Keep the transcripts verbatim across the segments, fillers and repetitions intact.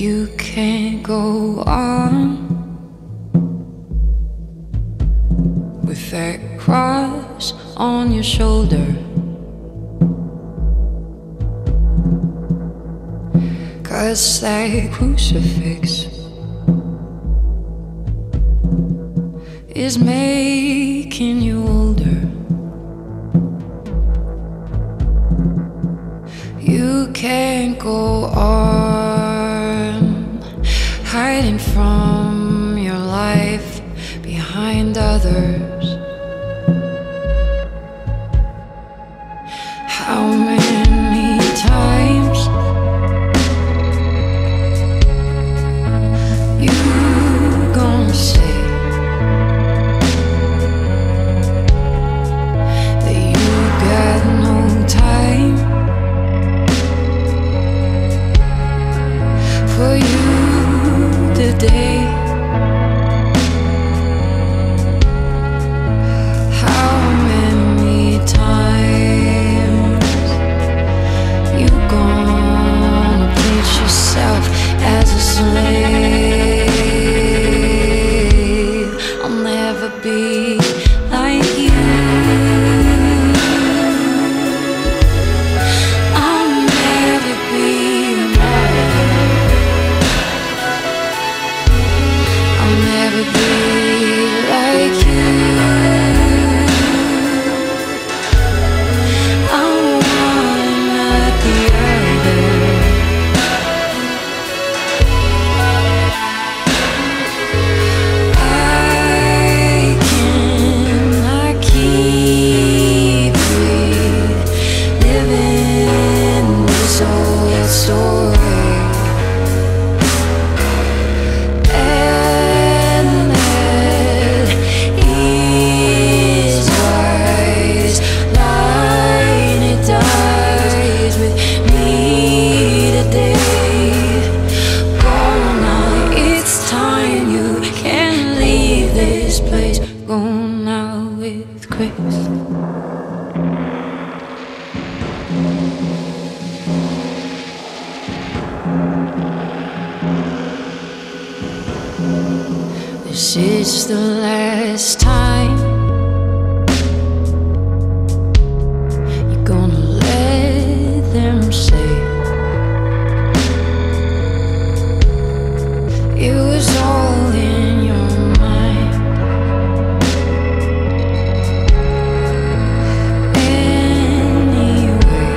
You can't go on with that cross on your shoulder, 'cause that crucifix is making you older. You can't go on hiding from your life behind others. How many times you gonna say that you got no time for you today? How many times you gonna treat yourself as a slave? I'll never be like you. I'll never be I'll never be like you. I'm one not the other. I cannot keep living this old story. This is the last time you're gonna let them say it was all in your mind. Anyway,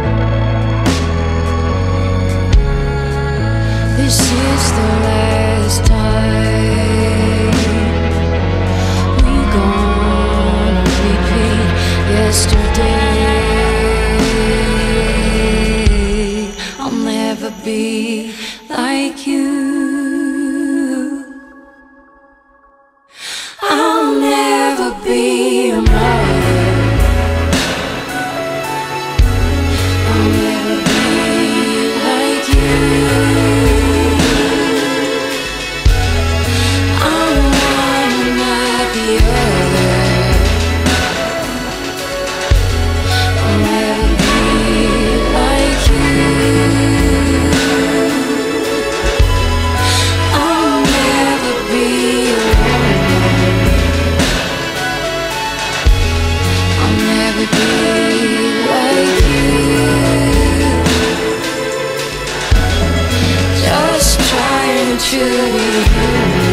this is the last time we gonna repeat yesterday. I'll never be like you. I'll never be a mother. I'll never be like you. I'm one not the other. I'll never be like you. I'll never be alone. I'll never be like you. Just trying to be human.